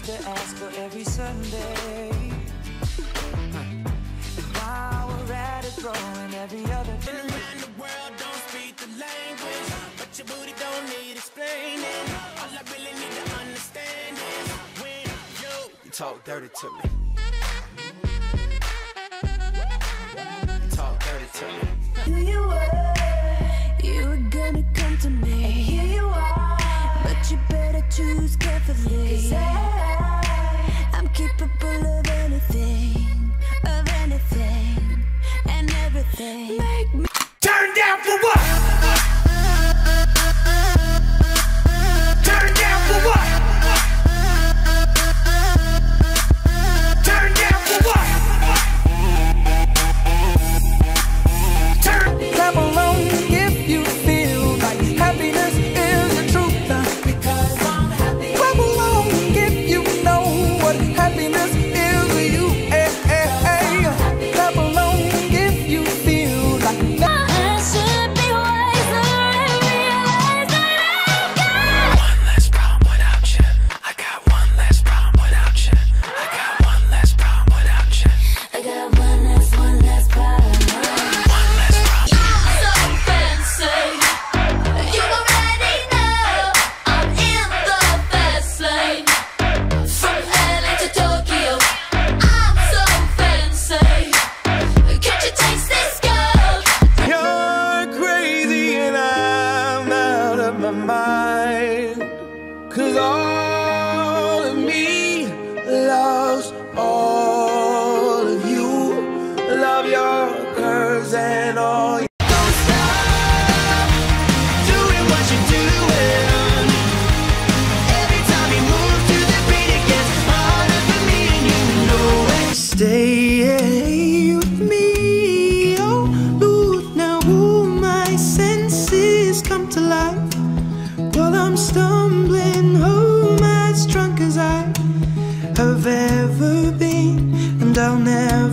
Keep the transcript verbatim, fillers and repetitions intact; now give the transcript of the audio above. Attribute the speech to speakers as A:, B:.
A: used to ask her every Sunday. And while we're at it, throwing every other
B: Been around the world, don't speak the language, but your booty don't need explaining. All I really need to understand is when you, you talk dirty to me. You talk dirty to me.
C: Here you were, you were gonna come to me, and here you are, but you better choose carefully, 'cause I, I'm capable of anything, of anything, and everything. Make me
B: turn down for what? Turn down for what? Turn down for what? Turn.
A: clap along if you feel like happiness is the truth.
C: because I'm happy.
A: Clap along if you know what happiness is to you. Hey, hey, hey. Clap along if you feel like
C: I should be wiser and realize that I've got
B: One less problem without you. I got one less problem without you. I got one less problem without you.
C: I got one less, one less problem.
B: One less problem.
C: So fancy, you already know I'm in the fast lane. From L A to Tokyo, I'm so fancy. Can't you taste this gold?
B: You're crazy and I'm out of my mind. 'Cause all of me loves all of you. Love your curves and all your don't stop doing what you're doing. Every time you move to the beat, it gets harder for me and you know it. Stay with me, oh Lord, now all my senses come to life while I'm stumbling home as drunk as I have ever been, and I'll never